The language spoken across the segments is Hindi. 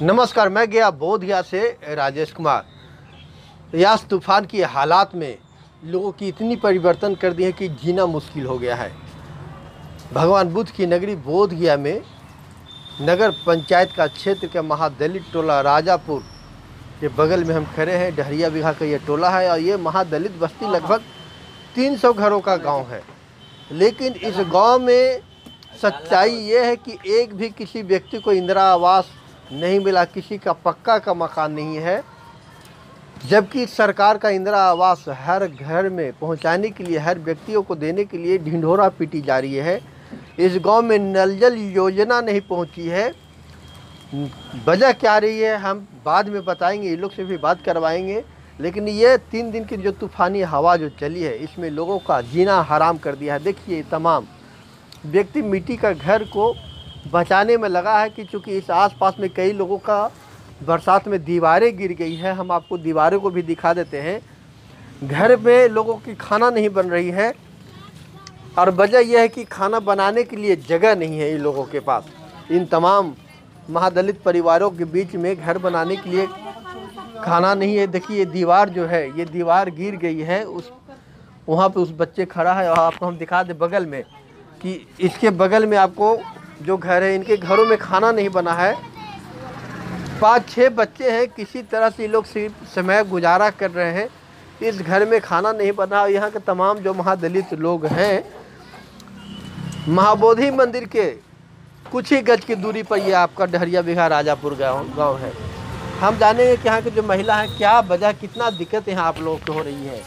नमस्कार, मैं गया बोधगया से राजेश कुमार। यास तूफान की हालात में लोगों की इतनी परिवर्तन कर दी है कि जीना मुश्किल हो गया है। भगवान बुद्ध की नगरी बोधगया में नगर पंचायत का क्षेत्र का महादलित टोला राजापुर के बगल में हम खड़े हैं। डहरिया बिघा का ये टोला है और ये महादलित बस्ती लगभग 300 घरों का गांव है। लेकिन इस गांव में सच्चाई ये है कि एक भी किसी व्यक्ति को इंदिरा आवास नहीं मिला, किसी का पक्का का मकान नहीं है, जबकि सरकार का इंदिरा आवास हर घर में पहुंचाने के लिए, हर व्यक्तियों को देने के लिए ढिंढोरा पीटी जा रही है। इस गांव में नल जल योजना नहीं पहुंची है। वजह क्या रही है हम बाद में बताएंगे, ये लोग से भी बात करवाएंगे। लेकिन ये 3 दिन की जो तूफ़ानी हवा जो चली है, इसमें लोगों का जीना हराम कर दिया है। देखिए, तमाम व्यक्ति मिट्टी का घर को बचाने में लगा है कि चूँकि इस आसपास में कई लोगों का बरसात में दीवारें गिर गई है। हम आपको दीवारों को भी दिखा देते हैं। घर में लोगों की खाना नहीं बन रही है और वजह यह है कि खाना बनाने के लिए जगह नहीं है इन लोगों के पास। इन तमाम महादलित परिवारों के बीच में घर बनाने के लिए खाना नहीं है। देखिए, ये दीवार जो है, ये दीवार गिर गई है। वहाँ पे उस बच्चे खड़ा है और आपको हम दिखा दें बगल में कि इसके बगल में आपको जो घर है, इनके घरों में खाना नहीं बना है। 5-6 बच्चे हैं, किसी तरह से लोग सिर्फ समय गुजारा कर रहे हैं। इस घर में खाना नहीं बना। यहाँ के तमाम जो महादलित लोग हैं, महाबोधि मंदिर के कुछ ही गज की दूरी पर यह आपका डहरिया बिघा राजापुर गांव है। हम जानेंगे कि यहाँ के जो महिला हैं, क्या वजह, कितना दिक्कत यहाँ आप लोगों को हो रही है।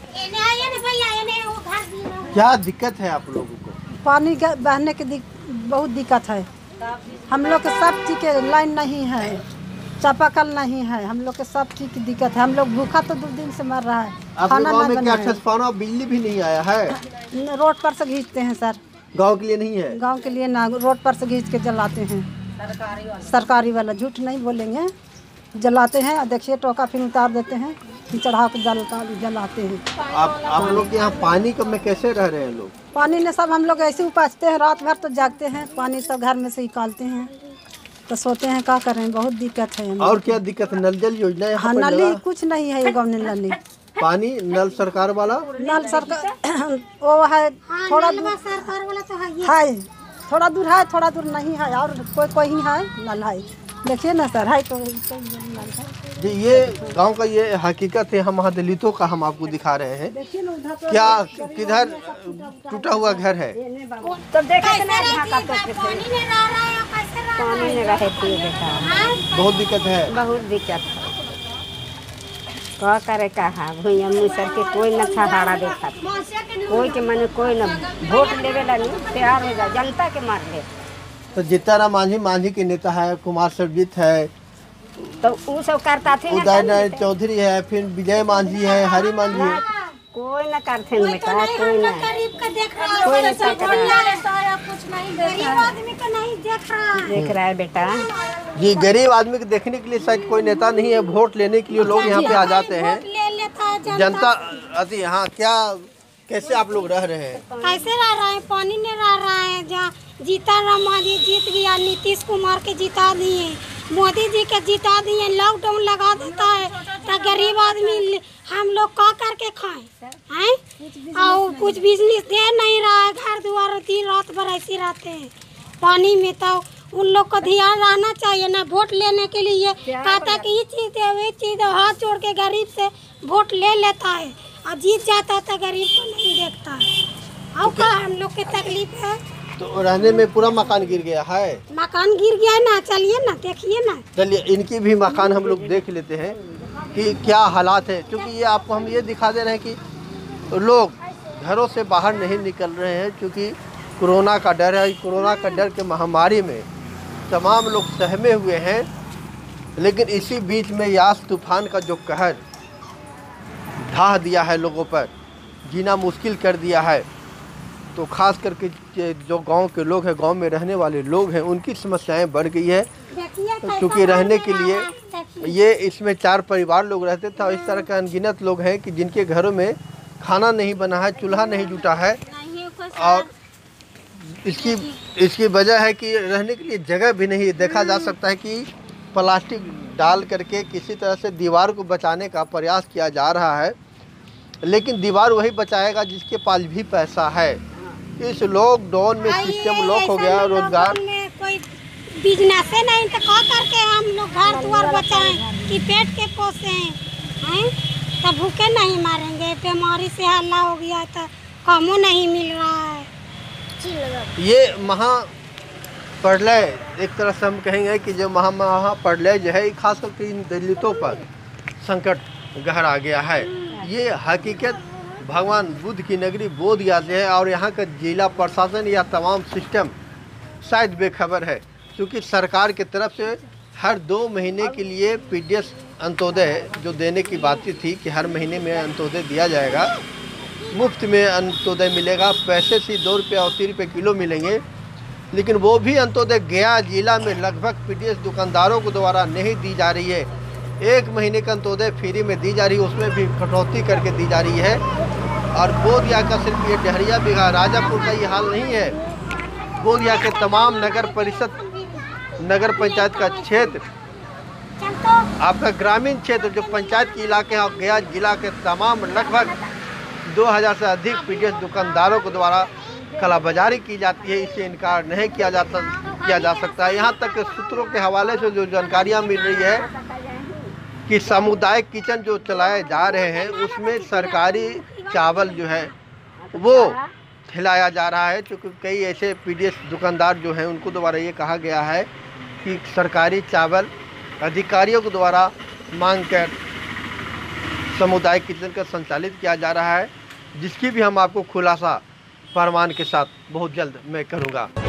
क्या दिक्कत है आप लोगों को? पानी बहने की बहुत दिक्कत है। हम लोग के सब चीज़ के लाइन नहीं है, चापाकल नहीं है। हम लोग के सब चीज़ की दिक्कत है। हम लोग भूखा तो 2 दिन से मर रहा है। खाना नहीं बना है। बिजली भी नहीं आया है। रोड पर से खींचते हैं सर। गांव के लिए नहीं है? गांव के लिए ना, रोड पर से खींच के जलाते हैं। सरकारी वाला, झूठ नहीं बोलेंगे, जलाते हैं। और देखिए, टोका फिर उतार देते हैं, फिर चढ़ा के जलाते हैं। आप लोग यहाँ पानी कब में कैसे रह रहे हैं लोग? पानी ने सब हम लोग ऐसे उपासते हैं, रात भर तो जागते हैं, पानी सब घर में से निकालते हैं तो सोते हैं। क्या करें, बहुत दिक्कत है। और क्या दिक्कत है? नल जल योजना? हाँ, नली कुछ नहीं है ये गाँव में। नली पानी नल सरकार वाला, नल सरकार वो है, थोड़ा दूर सरकार वाला तो है, थोड़ा दूर है, थोड़ा दूर नहीं है। और कोई ही है नल है। देखिए ना सर, है तो नल है। ये गांव का ये हकीकत है। हम महादलितों का हम आपको दिखा रहे हैं। क्या किधर टूटा हुआ घर है? तो देखे पानी में रहे थे बेटा, बहुत दिक्कत है। बहुत दिक्कत है। क्या करे, कहा भैया मुसर के कोई न सहारा देखा, कोई के मन कोई न वोट लेवे ला नहीं तैयार हो जाए, जनता के मार ले। तो जीताराम मांझी के नेता है, कुमार सरजीत है, तो वो सब करता थे। उदय नारायण चौधरी है, फिर विजय मांझी है, हरि मांझी है। कोई न करते बेटा, कोई न, कोई न देख रहा है बेटा। जी, गरीब आदमी को देखने के लिए शायद कोई नेता नहीं है। वोट लेने के लिए लोग यहाँ पे आ जाते हैं। जनता अति यहाँ क्या, कैसे आप लोग रह रहे हैं? कैसे रह रहे हैं? पानी नहीं रह रहा है। जहाँ जीताराम मांझी जीत गया, नीतीश कुमार के जिता दिए, मोदी जी के जिता दिए। लॉकडाउन लगा देता है तो गरीब आदमी हम लोग का करके खाएं हैं? और कुछ बिजनेस दे नहीं रहा है। घर द्वार दिन रात भर ऐसे रहते हैं पानी में। तो उन लोग को ध्यान रहना चाहिए ना, वोट लेने के लिए कहता कि ये चीज़ है, वे चीज़ है, हाथ जोड़ के गरीब से वोट ले लेता है और जीत जाता है, गरीब को नहीं देखता है। और क्या हम लोग की तकलीफ है? तो रहने में पूरा मकान गिर गया है। मकान गिर गया है ना, चलिए ना देखिए ना। चलिए, इनकी भी मकान हम लोग देख लेते हैं कि क्या हालात है। क्योंकि ये आपको हम ये दिखा दे रहे हैं कि लोग घरों से बाहर नहीं निकल रहे हैं, क्योंकि कोरोना का डर है। कोरोना का डर के महामारी में तमाम लोग सहमे हुए हैं। लेकिन इसी बीच में यास तूफान का जो कहर ढा दिया है लोगों पर, जीना मुश्किल कर दिया है। तो ख़ास करके जो गांव के लोग हैं, गांव में रहने वाले लोग हैं, उनकी समस्याएं बढ़ गई है। क्योंकि रहने के लिए ये इसमें 4 परिवार लोग रहते थे और इस तरह के अनगिनत लोग हैं कि जिनके घरों में खाना नहीं बना है, चूल्हा नहीं जुटा है। और इसकी वजह है कि रहने के लिए जगह भी नहीं। देखा जा सकता है कि प्लास्टिक डाल करके किसी तरह से दीवार को बचाने का प्रयास किया जा रहा है, लेकिन दीवार वही बचाएगा जिसके पास भी पैसा है। इस लॉकडाउन में सिस्टम लॉक हो गया, रोजगार में कोई बिजनेस नहीं तो क्या करके हम लोग घर द्वार बचाएं कि पेट के पोसे हैं, तो भूखे नहीं मारेंगे। बीमारी से हल्ला हो गया तो कामों नहीं मिल रहा है। ये महाप्रलय एक तरह से हम कहेंगे कि जो महाप्रलय जो है खास करके इन दलितों पर संकट गहरा गया है। ये हकीकत भगवान बुद्ध की नगरी बोधगया से है और यहाँ का जिला प्रशासन या तमाम सिस्टम शायद बेखबर है, क्योंकि सरकार की तरफ से हर 2 महीने के लिए पीडीएस अंत्योदय जो देने की बात थी कि हर महीने में अंत्योदय दिया जाएगा, मुफ्त में अंत्योदय मिलेगा, पैसे से 2 रुपये और 3 रुपये किलो मिलेंगे, लेकिन वो भी अंत्योदय गया जिला में लगभग पीडीएस दुकानदारों को द्वारा नहीं दी जा रही है। 1 महीने का अंत्योदय फ्री में दी जा रही है, उसमें भी कटौती करके दी जा रही है। और बोधगया का सिर्फ ये डहरिया बिघा राजापुर का ये हाल नहीं है, बोधगया के तमाम नगर परिषद नगर पंचायत का क्षेत्र, आपका ग्रामीण क्षेत्र जो पंचायत के इलाके हैं और गया जिला के तमाम लगभग 2000 से अधिक पीडीएस दुकानदारों के द्वारा कालाबाजारी की जाती है। इससे इनकार नहीं किया जा सकता है। यहाँ तक सूत्रों के हवाले से जो जानकारियाँ मिल रही है कि सामुदायिक किचन जो चलाए जा रहे हैं उसमें सरकारी चावल जो है वो खिलाया जा रहा है, क्योंकि कई ऐसे पीडीएस दुकानदार जो हैं उनको द्वारा ये कहा गया है कि सरकारी चावल अधिकारियों के द्वारा मांग कर सामुदायिक किचन का संचालित किया जा रहा है, जिसकी भी हम आपको खुलासा प्रमाण के साथ बहुत जल्द मैं करूँगा।